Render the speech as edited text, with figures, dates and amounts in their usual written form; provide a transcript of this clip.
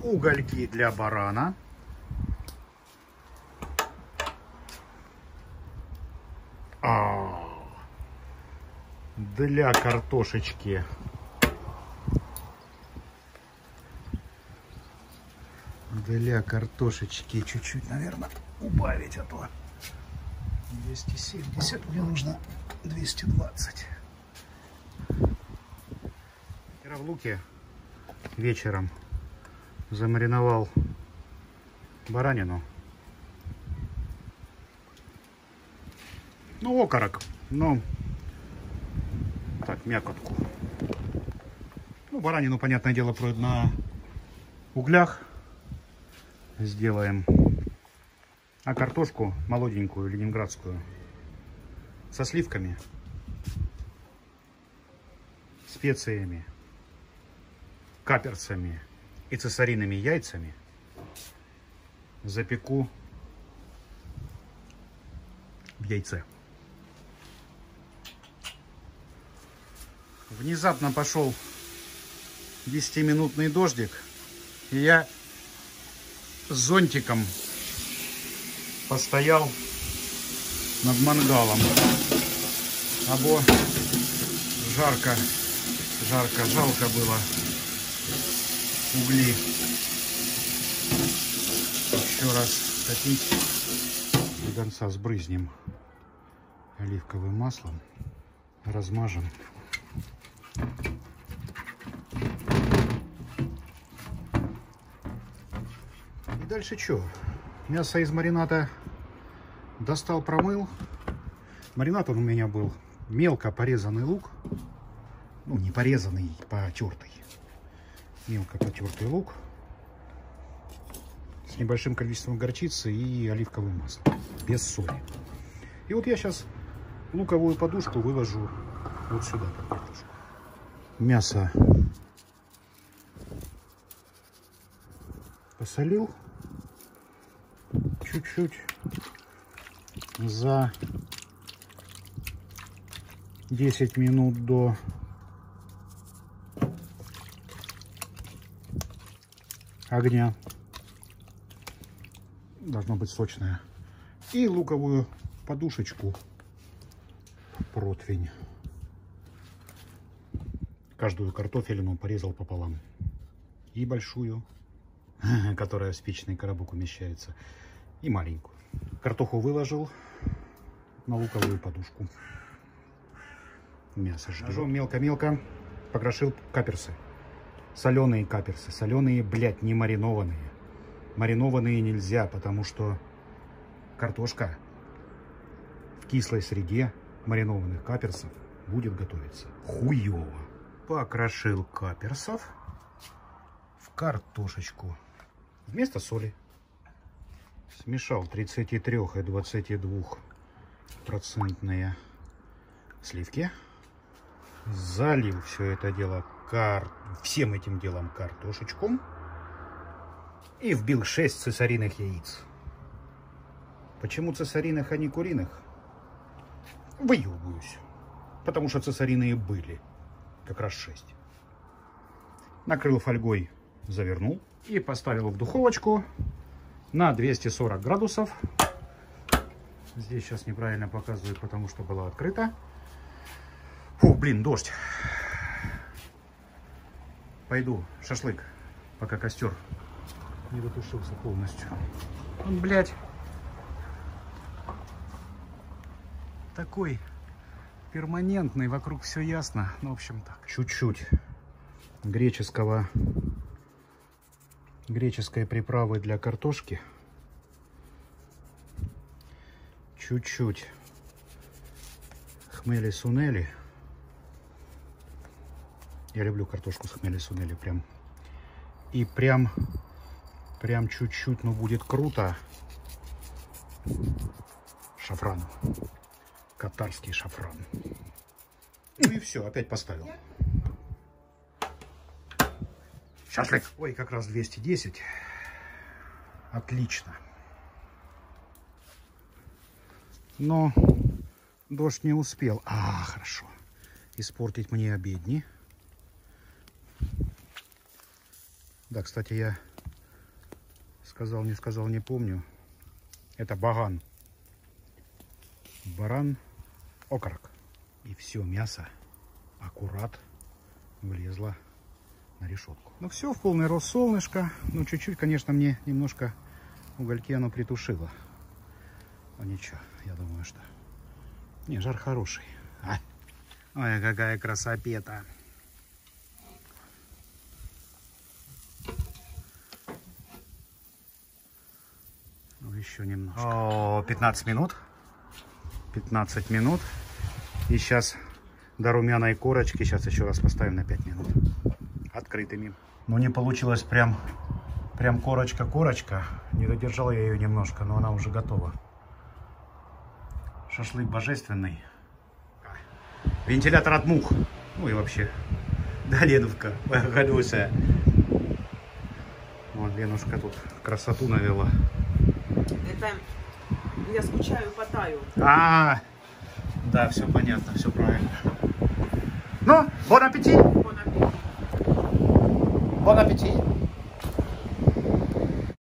угольки для барана. Для картошечки. Для картошечки чуть-чуть, наверное, убавить, а то 270, мне нужно 220. Вчера в луке вечером замариновал баранину. Ну, окорок, но так, мякотку. Ну, баранину, понятное дело, на углях сделаем. А картошку молоденькую, ленинградскую, со сливками, специями, каперсами и цесариными яйцами запеку в яйце. Внезапно пошел 10-минутный дождик, и я с зонтиком постоял над мангалом. Або жарко, жалко было угли еще раз топить. До конца сбрызнем оливковым маслом, размажем. И дальше что? Мясо из марината достал, промыл. Маринад он у меня был мелко порезанный лук. Ну, не порезанный, потертый. Мелко потертый лук. С небольшим количеством горчицы и оливковым маслом. Без соли. И вот я сейчас луковую подушку выложу вот сюда, под картошку. Мясо посолил чуть-чуть за 10 минут до огня. Должно быть сочное. И луковую подушечку в противень. Каждую картофелину порезал пополам. И большую, которая в спичный коробок умещается, и маленькую. Картоху выложил на луковую подушку. Мясо ждет. Ножом мелко-мелко покрошил каперсы. Соленые каперсы. Соленые, блядь, не маринованные. Маринованные нельзя, потому что картошка в кислой среде маринованных каперсов будет готовиться хуёво. Покрошил каперсов в картошечку. Вместо соли смешал 33 и 22% сливки. Залил все это дело всем этим делом картошечку. И вбил 6 цесариных яиц. Почему цесариных, а не куриных? Выебываюсь. Потому что цесариные были. Как раз 6. Накрыл фольгой, завернул. И поставил в духовочку на 240 градусов. Здесь сейчас неправильно показывает, потому что была открыта. Фу, блин, дождь. Пойду шашлык, пока костер не дотушился полностью. Он, блядь, такой перманентный, вокруг все ясно. Ну, в общем, так. Чуть-чуть греческой приправы для картошки. Чуть-чуть хмели-сунели. Я люблю картошку с хмели-сунели прям. И прям чуть-чуть, но будет круто. Шафран. Катарский шафран. Ну и все, опять поставил. Шашлык. Ой, как раз 210. Отлично. Но дождь не успел. Хорошо. Испортить мне обедни. Да, кстати, я сказал, не сказал, не помню. Это баган. Баран, окорок. И все мясо аккурат влезло на решетку. Ну все, в полный рост солнышко. Ну чуть-чуть, конечно, мне немножко угольки оно притушило. Но ничего, я думаю, что... Не, жар хороший. А? Ой, какая красопета. Ну, еще немножко. О, 15 минут. 15 минут. И сейчас до румяной корочки. Сейчас еще раз поставим на 5 минут. Открытыми. Но не получилось прям корочка. Не додержал я ее немножко, но она уже готова. Шашлык божественный. Вентилятор от мух. Ну и вообще. Да, Ленушка, Галюся. Вот Ленушка тут красоту навела. Это я скучаю по Таю. Да, все понятно, все правильно. Ну, бон аппетит! Бон аппетит. Бон аппетит!